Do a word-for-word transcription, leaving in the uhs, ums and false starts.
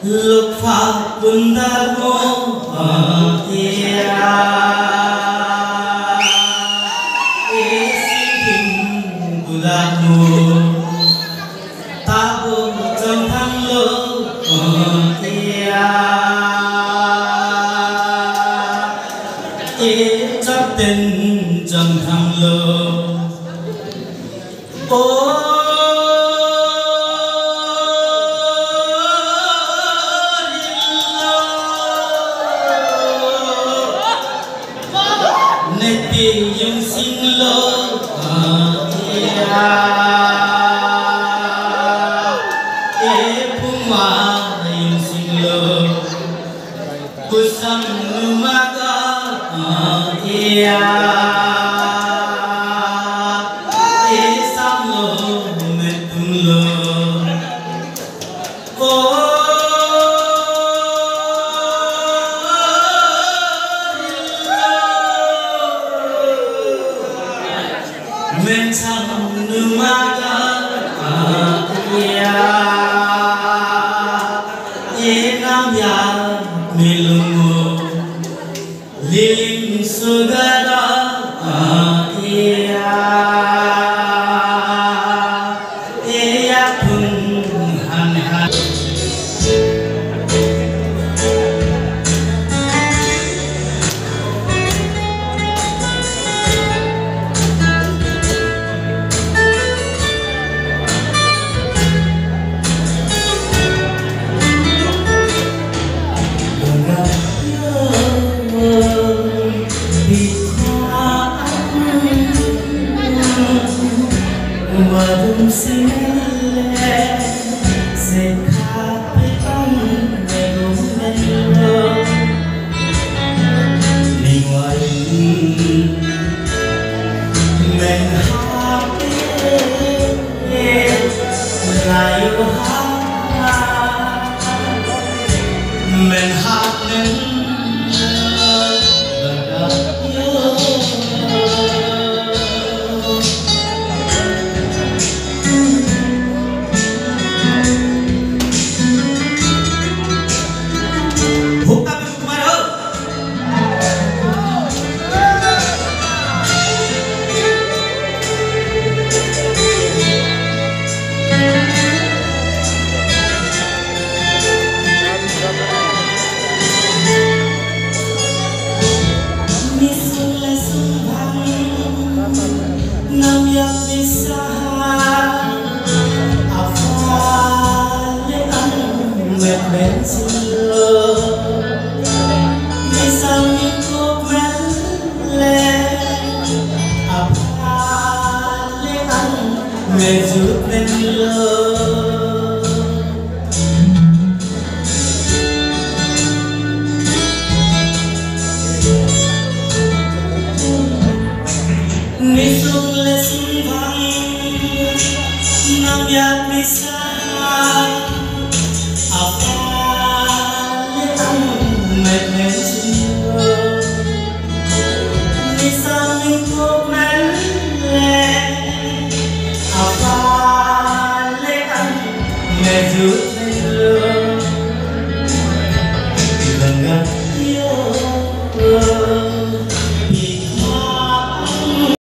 lục pháp bunda ngô tia e sinh bunda ngô ta bộ trong thang lô tia e chấp tình trong thang lô yung sinlo tia e puma yung sinlo kusang lumaga tia e samlo metumlo men sang lumaga tia e nam ya milungo liling sugara tia e ya pun han han Wadum sile se kape ang negong nelo Ningwai men hape layo ha men hape nam yak bisa afale ang met men silo bisa mikop mele afale ang mejut menlo nisung lesung bang nam yak bisa apa le ang met men